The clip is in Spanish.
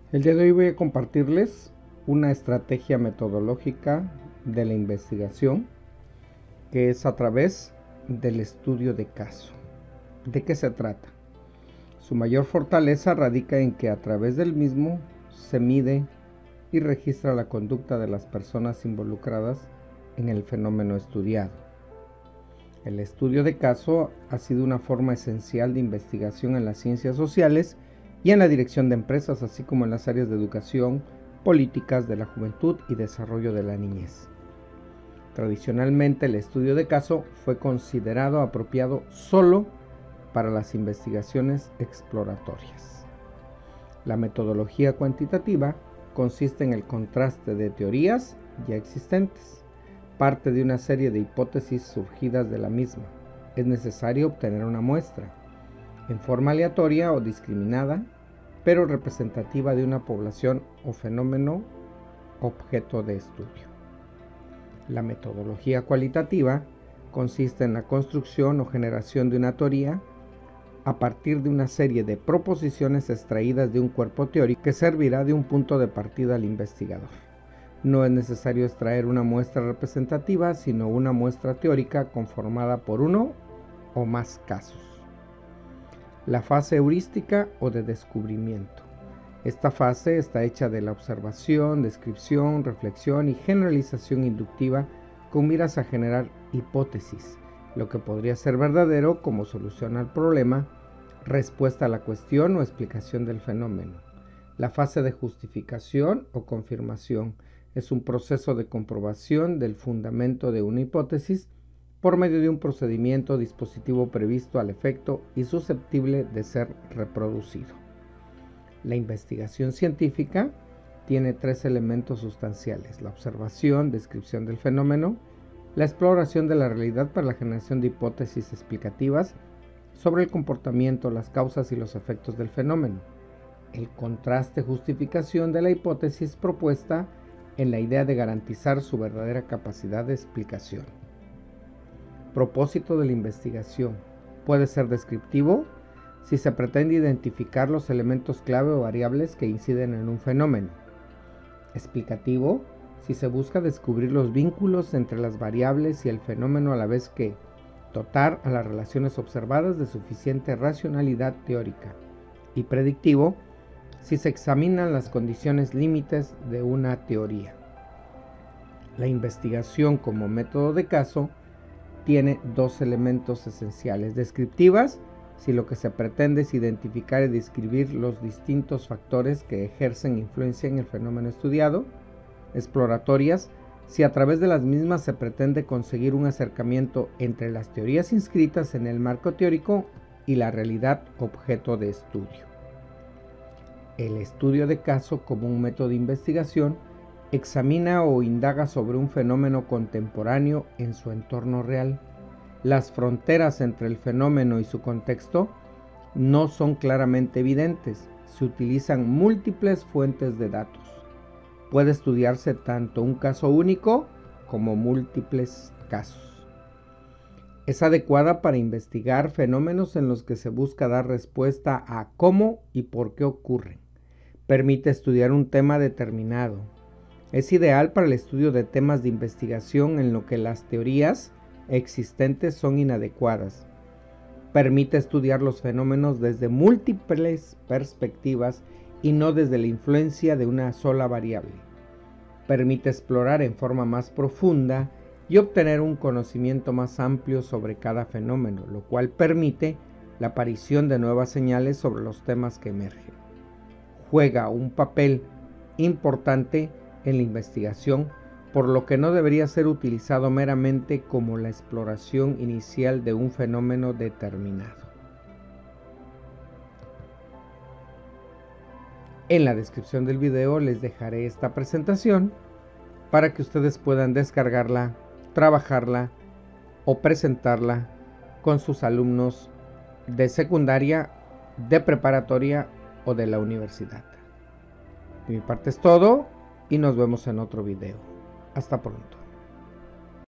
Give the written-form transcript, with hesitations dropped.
El día de hoy voy a compartirles una estrategia metodológica de la investigación que es a través del estudio de caso. ¿De qué se trata? Su mayor fortaleza radica en que a través del mismo se mide y registra la conducta de las personas involucradas en el fenómeno estudiado. El estudio de caso ha sido una forma esencial de investigación en las ciencias sociales y en la dirección de empresas, así como en las áreas de educación, políticas de la juventud y desarrollo de la niñez. Tradicionalmente, el estudio de caso fue considerado apropiado solo para las investigaciones exploratorias. La metodología cuantitativa consiste en el contraste de teorías ya existentes. Parte de una serie de hipótesis surgidas de la misma. Es necesario obtener una muestra, en forma aleatoria o discriminada, pero representativa de una población o fenómeno objeto de estudio. La metodología cualitativa consiste en la construcción o generación de una teoría a partir de una serie de proposiciones extraídas de un cuerpo teórico que servirá de un punto de partida al investigador. No es necesario extraer una muestra representativa, sino una muestra teórica conformada por uno o más casos. La fase heurística o de descubrimiento. Esta fase está hecha de la observación, descripción, reflexión y generalización inductiva con miras a generar hipótesis, lo que podría ser verdadero como solución al problema, respuesta a la cuestión o explicación del fenómeno. La fase de justificación o confirmación es un proceso de comprobación del fundamento de una hipótesis por medio de un procedimiento o dispositivo previsto al efecto y susceptible de ser reproducido. La investigación científica tiene tres elementos sustanciales: la observación, descripción del fenómeno, la exploración de la realidad para la generación de hipótesis explicativas sobre el comportamiento, las causas y los efectos del fenómeno, el contraste justificación de la hipótesis propuesta en la idea de garantizar su verdadera capacidad de explicación. Propósito de la investigación. Puede ser descriptivo si se pretende identificar los elementos clave o variables que inciden en un fenómeno. Explicativo si se busca descubrir los vínculos entre las variables y el fenómeno a la vez que dotar a las relaciones observadas de suficiente racionalidad teórica. Y predictivo si se examinan las condiciones límites de una teoría. La investigación como método de caso tiene dos elementos esenciales: descriptivas, si lo que se pretende es identificar y describir los distintos factores que ejercen influencia en el fenómeno estudiado; exploratorias, si a través de las mismas se pretende conseguir un acercamiento entre las teorías inscritas en el marco teórico y la realidad objeto de estudio. El estudio de caso como un método de investigación examina o indaga sobre un fenómeno contemporáneo en su entorno real. Las fronteras entre el fenómeno y su contexto no son claramente evidentes. Se utilizan múltiples fuentes de datos. Puede estudiarse tanto un caso único como múltiples casos. Es adecuada para investigar fenómenos en los que se busca dar respuesta a cómo y por qué ocurren. Permite estudiar un tema determinado. Es ideal para el estudio de temas de investigación en lo que las teorías existentes son inadecuadas. Permite estudiar los fenómenos desde múltiples perspectivas y no desde la influencia de una sola variable. Permite explorar en forma más profunda y obtener un conocimiento más amplio sobre cada fenómeno, lo cual permite la aparición de nuevas señales sobre los temas que emergen. Juega un papel importante en la investigación, por lo que no debería ser utilizado meramente como la exploración inicial de un fenómeno determinado. En la descripción del video les dejaré esta presentación para que ustedes puedan descargarla, trabajarla o presentarla con sus alumnos de secundaria, de preparatoria o de la universidad. De mi parte es todo y nos vemos en otro video. Hasta pronto.